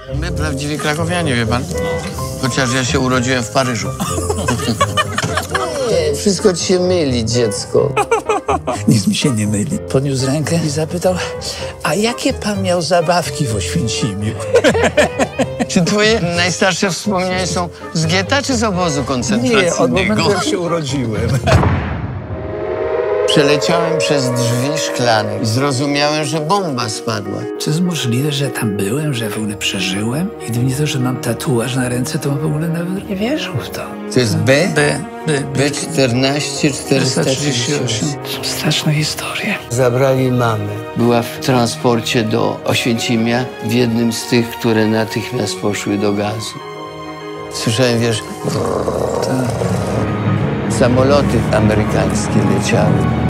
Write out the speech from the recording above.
My prawdziwi krakowianie, wie pan? Chociaż ja się urodziłem w Paryżu. Nie, wszystko ci się myli, dziecko. Nic mi się nie myli. Podniósł rękę i zapytał, a jakie pan miał zabawki w Oświęcimiu? Czy twoje najstarsze wspomnienia są z getta czy z obozu koncentracyjnego? Nie, od momentu jak się urodziłem. Przeleciałem przez drzwi szklane i zrozumiałem, że bomba spadła. Czy jest możliwe, że tam byłem, że w ogóle przeżyłem? I gdyby nie to, że mam tatuaż na ręce, to w ogóle nawet nie wierzył w to. To jest B? B. B14 438. Są straszne historie. Zabrali mamę. Była w transporcie do Oświęcimia, w jednym z tych, które natychmiast poszły do gazu. Słyszałem, wiesz, samoloty amerykańskie leciały.